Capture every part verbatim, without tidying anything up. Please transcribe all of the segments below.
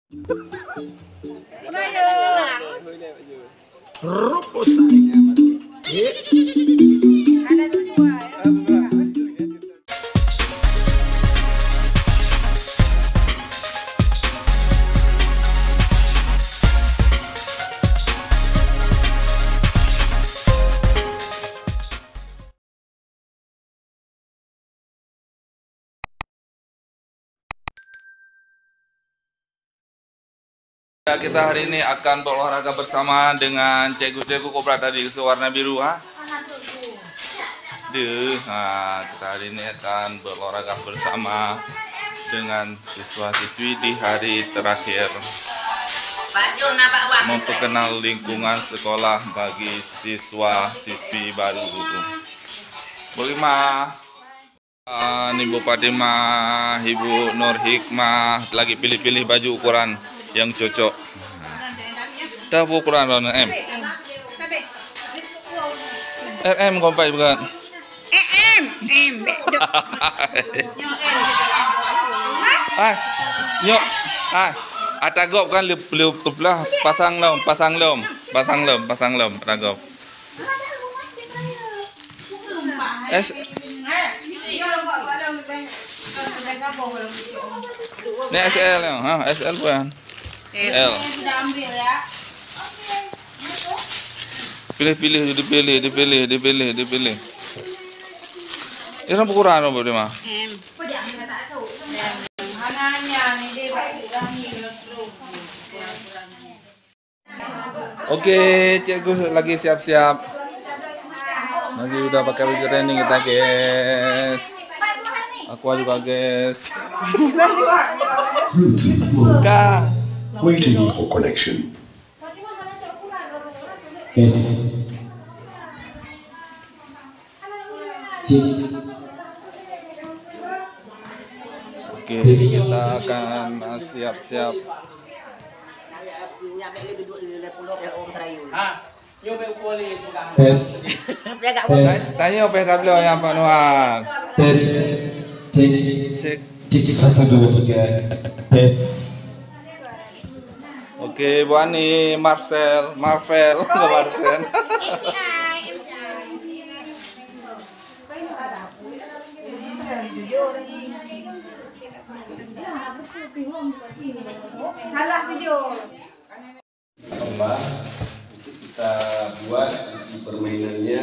Ya, kita hari ini akan berolahraga bersama dengan cikgu-cikgu Kobra tadi warna biru, ha? Deh, nah, kita hari ini akan berolahraga bersama dengan siswa-siswi di hari terakhir memperkenal lingkungan sekolah bagi siswa-siswi baru. Bagaimana? Uh, Ibu Fatimah, Ibu Nur Hikmah lagi pilih-pilih baju ukuran yang cocok. Dah ukuran berapa M? R M kompai bukan? M M. Ah, nyok. Ah, atagop kan lep lep belah pasang lom, pasang lom, pasang lom, pasang lom, atagop. S Ini S L ya, ha, S L bukan? L. Pilih-pilih, dipilih, dipilih, dipilih, dipilih. Ini ukuran apa dia mah? Oke, cikgu lagi siap-siap. Lagi udah pakai baju training kita, guys. Aku juga, guys. Kak. Waiting for connection. Yes. Oke, kita akan siap-siap. Yes. Tanya apa tablo yang Pak Noah? Yes. Cek. Cek satu dua tiga. Yes. Oke, Bu Ani, Marcel, Marvel, Marcel. Salah video. Tambah kita buat isi permainannya.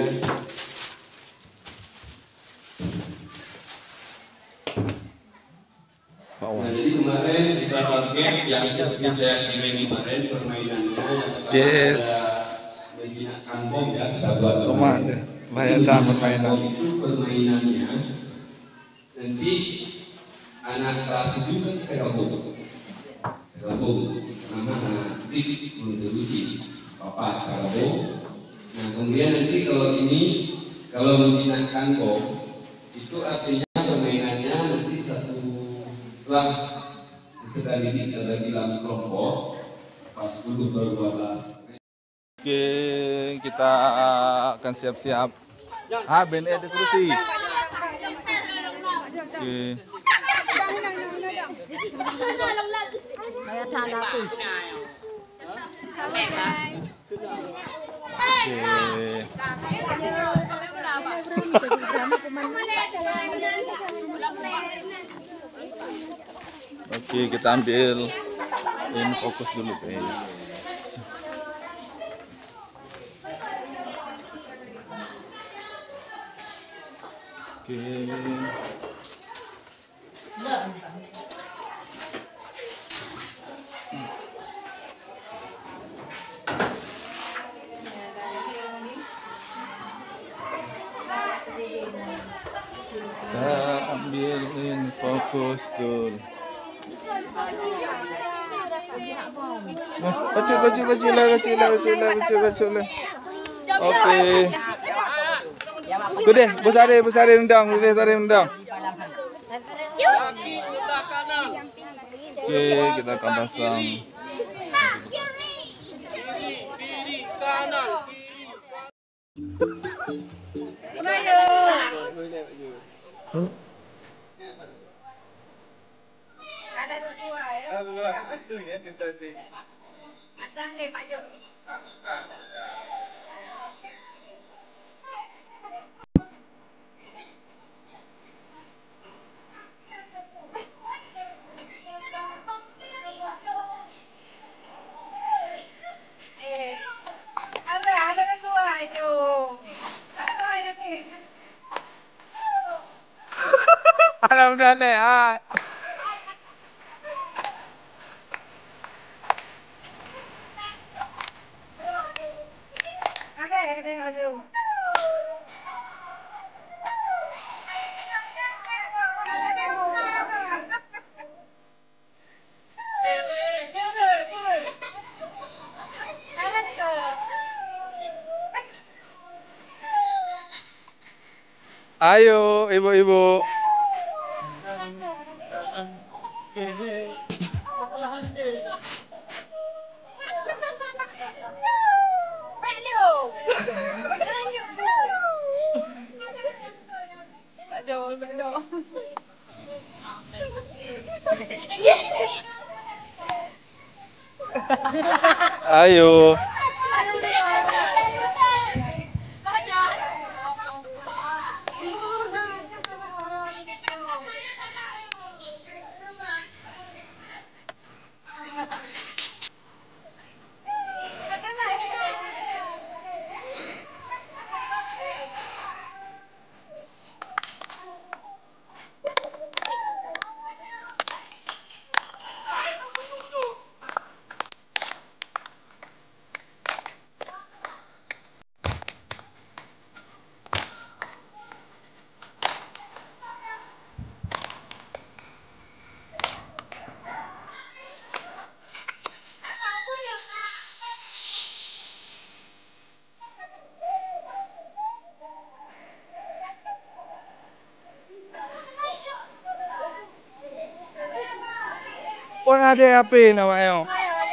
Nah, jadi kemarin kita target yang seperti saya kirim kemarin permainannya. Yes. Begina kampung ya, kita buat Rumah ada, bayangkan permainan. Itu permainannya nanti anak kelas tujuh kan kita gabung, kita gabung nama nanti mengerusi papa kita gabung. Nah kemudian nanti kalau ini kalau membina kampung itu artinya permainannya nanti satu lah sedang ini ada dalam kelompok pas sepuluh per dua belas. Oke, kita akan siap-siap. Ah, Ben ada kursi. Oke. Oke, kita ambil ini fokus dulu, guys. Oke. Kita ambilin fokus dulu. Nah, bacul, bacul, bacul lah, bacul lah, bacul lah, bacul, bacul lah. Oke. Gede, besari, besari rendang, gede, besari rendang. Oke, kita akan pasang. Alam na na yan. Ayo, ibu-ibu. Ayo. Pun ada apa namanya?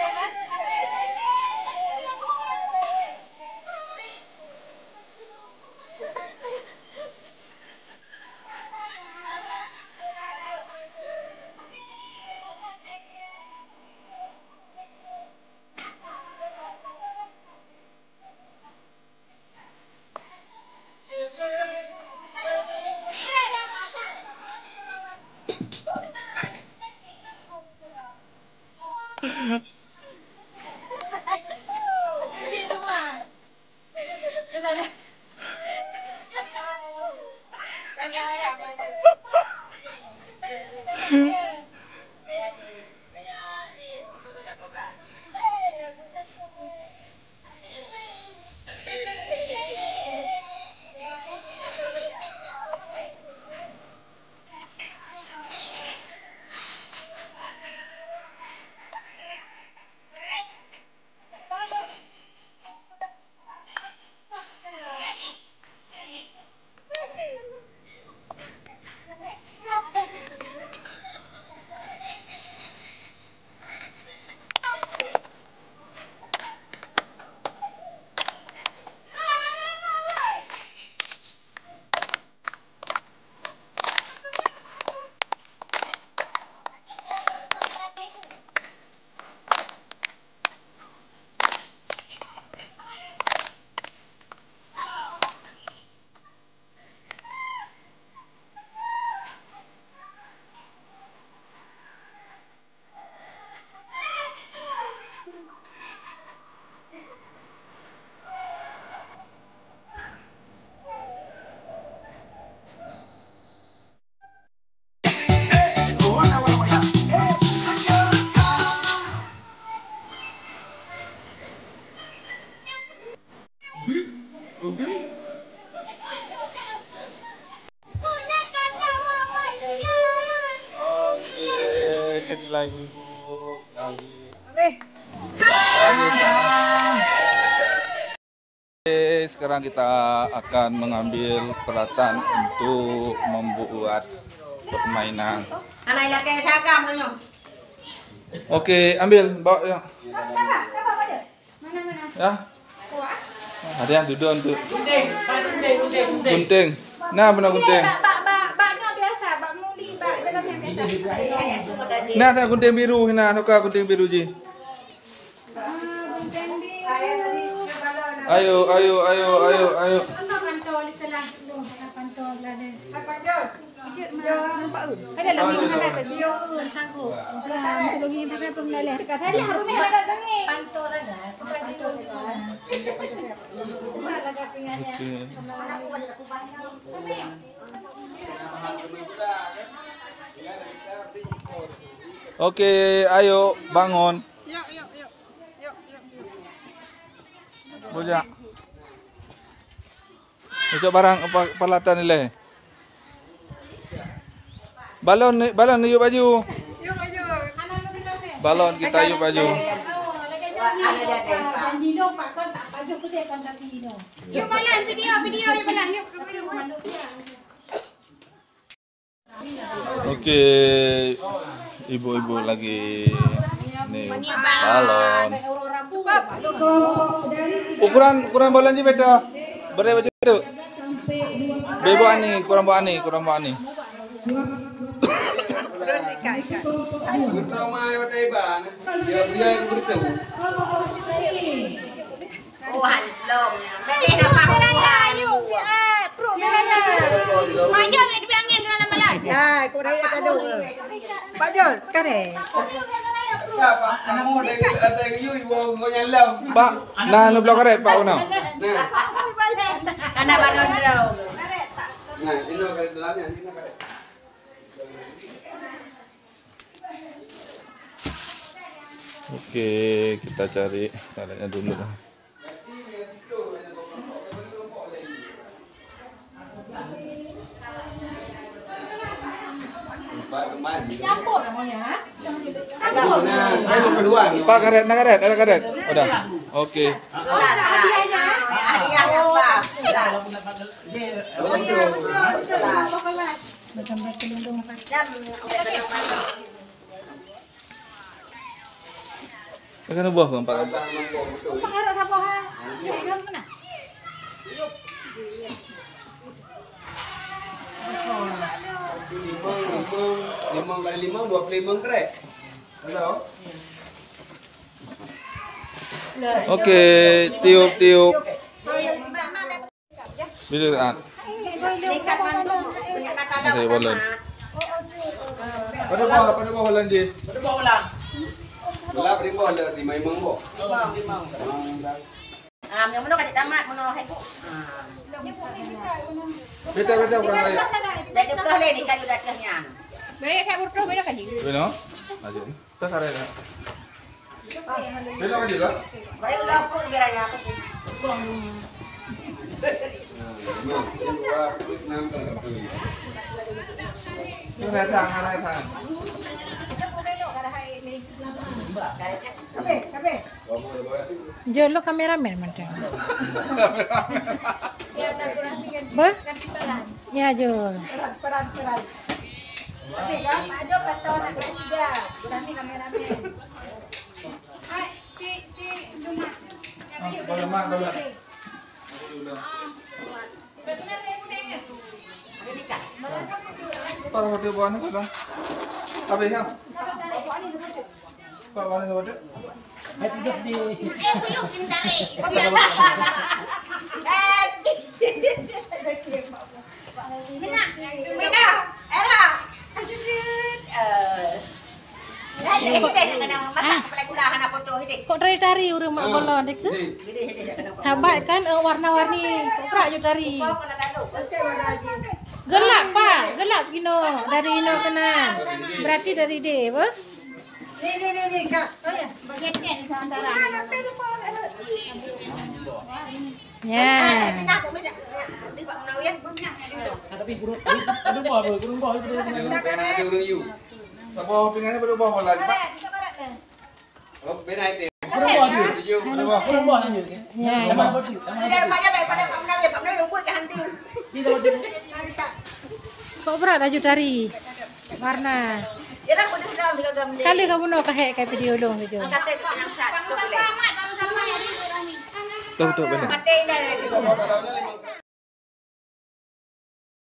Lagi bu, lagi. Oke, sekarang kita akan mengambil peralatan untuk membuat permainan. Anak kayak sagam tu. Oke, ambil, bawa ya. Mana mana? Ya. Ada yang duduk untuk gunting. Nah, benar gunting. Bak bak bak baknya biasa, bak muli bak dalam handbag. Nah, tak gunting biru hina, nuka gunting biru ji. Ayo, ayo, ayo, ayo, ayo. Ada lagi mana ke dia sanggup. Tolong ini pakai pengalir. Tadi harusnya ada sini. Pantor aja. Pantor itu. Mana lagi pingannya? Oke, ayo bangun. Yuk, yuk, yuk. Yuk, yuk. Bojak. Bojak barang apa peralatan nilai? Balon ni, balon ni yuk baju. Yuk, yuk. Balon kita yuk baju. Yuk balan video, video ni balan. Yuk, yuk. Oke, ibu-ibu lagi nih balon. Ukuran ukuran balon je beta. Berai macam tu. Bebo ani, kurang bawa ani, kurang bawa ani. Oh, halom. Bagi nama Tuhan. Pak Jol ni dipanggil dalam malam. Ya, aku dah ada tu. Pak Jol, kare. Pak, nah nu blok karet Pak Una. Kana balon dulu. Nah, ini karet dalamnya, ini karet. Oke, kita cari karetnya dulu. Campur namanya. Nah, ini kedua. Pak karet, nah karet, ada karet. Udah. Oke. Hadiah apa? Macam berkelindung macam. Akan buah Pak. Pak harap apa ha? Mana? Lima, lima, lima kali lima, dua puluh lima karet. Halo. Oke, tiup tiup. Bila kan? Okey, balon. Pada bawah, pada bawah balon je. Belah beri bola di main mangbo. Ah, yang mana kat tamat mana hai bu. Beta beta orang lain. Dah tu dah le ni kayu dah tehnya. Baik kat burdo beda kan ni. Beno? Aje. Tak karet. Beta kan juga? Baik udah perut geranya apa sih? Dua puluh enam kali. Karet sang, karet sang. Kape, kape. Jol lo kameramen macam. Ba? Ya Jol. Peran, peran. Tapi kan Pak Jo patut nak tiga. Kami kameramen. Hai, ci ci dumat. Balon mak, balon. Benar saya kudanya. Jadi kan. Pak hotel bawah ni kan? Habis kan? Pak bawah ni hotel. Eh, puyuk ini tarik. Mina, Mina, Era. Eh, dah dah kena masak kepala gula hana foto hidik. Kok dari-dari urang mak balon dik. Sabar kan eh, warna-warni. Kok kerak je dari. Gelap Pak, gelap gino. Dari ino kena. Berarti dari D, apa? Ni ni ni ni kak. Oh ya, bagian antara. Ya. Mina aku mesti di Pak Munawir. Tapi burung burung buah burung buah itu. Kena ada urang you. Tak bawah pinggannya pada bawah lagi Pak. Oh, beda itu. Burung buah dia. Tujuh. Burung buah lanjut. Ya. Lama betul. Sudah rupanya daripada Pak Munawir, Pak Munawir rumput ke hantu. Tidak betul. Kok berat laju dari warna. Ya dah sudah sudah tiga gam ni. Kali kamu nak kahek kayak video dong gitu. Kata yang satu boleh. Tuh tuh benar. Mati dah.